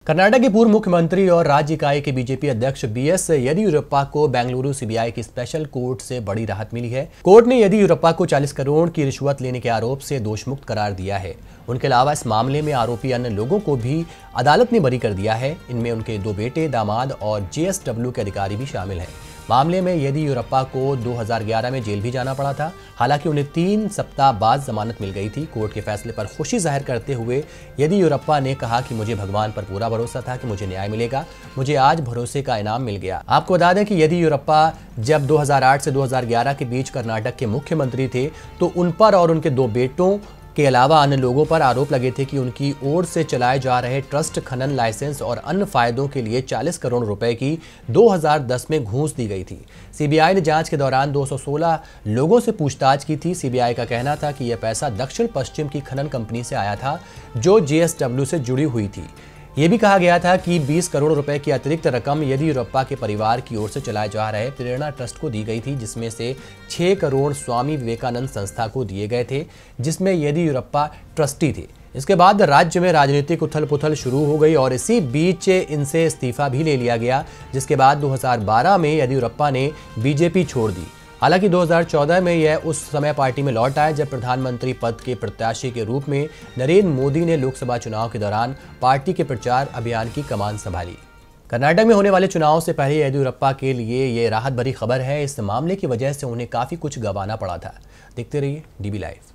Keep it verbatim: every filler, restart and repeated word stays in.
कर्नाटक के पूर्व मुख्यमंत्री और राज्य इकाई के बीजेपी अध्यक्ष बी एस येदियुरप्पा को बेंगलुरु सीबीआई की स्पेशल कोर्ट से बड़ी राहत मिली है। कोर्ट ने येदियुरप्पा को चालीस करोड़ की रिश्वत लेने के आरोप से दोषमुक्त करार दिया है। उनके अलावा इस मामले में आरोपी अन्य लोगों को भी अदालत ने बरी कर दिया है। इनमें उनके दो बेटे, दामाद और जे एस डब्ल्यू के अधिकारी भी शामिल हैं। मामले में येदियुरप्पा को दो हज़ार ग्यारह में जेल भी जाना पड़ा था। हालांकि उन्हें तीन सप्ताह बाद जमानत मिल गई थी। कोर्ट के फैसले पर खुशी जाहिर करते हुए येदियुरप्पा ने कहा कि मुझे भगवान पर पूरा भरोसा था कि मुझे न्याय मिलेगा। मुझे आज भरोसे का इनाम मिल गया। आपको बता दें कि येदियुरप्पा जब दो हज़ार आठ से दो हज़ार ग्यारह के बीच कर्नाटक के मुख्यमंत्री थे तो उन पर और उनके दो बेटों के अलावा अन्य लोगों पर आरोप लगे थे कि उनकी ओर से चलाए जा रहे ट्रस्ट खनन लाइसेंस और अन्य फायदों के लिए चालीस करोड़ रुपए की दो हज़ार दस में घूस दी गई थी। सीबीआई ने जांच के दौरान दो सौ सोलह लोगों से पूछताछ की थी। सीबीआई का कहना था कि यह पैसा दक्षिण पश्चिम की खनन कंपनी से आया था जो जे एस डब्ल्यू से जुड़ी हुई थी। ये भी कहा गया था कि बीस करोड़ रुपए की अतिरिक्त रकम येदियुरप्पा के परिवार की ओर से चलाए जा रहे प्रेरणा ट्रस्ट को दी गई थी, जिसमें से छह करोड़ स्वामी विवेकानंद संस्था को दिए गए थे, जिसमें येदियुरप्पा ट्रस्टी थे। इसके बाद राज्य में राजनीतिक उथल पुथल शुरू हो गई और इसी बीच इनसे इस्तीफा भी ले लिया गया, जिसके बाद दो हज़ार बारह में येदियुरप्पा ने बीजेपी छोड़ दी। हालांकि दो हज़ार चौदह में यह उस समय पार्टी में लौट आए जब प्रधानमंत्री पद के प्रत्याशी के रूप में नरेंद्र मोदी ने लोकसभा चुनाव के दौरान पार्टी के प्रचार अभियान की कमान संभाली। कर्नाटक में होने वाले चुनाव से पहले येदियुरप्पा के लिए ये राहत भरी खबर है। इस मामले की वजह से उन्हें काफी कुछ गंवाना पड़ा था। देखते रहिए डी बी लाइव।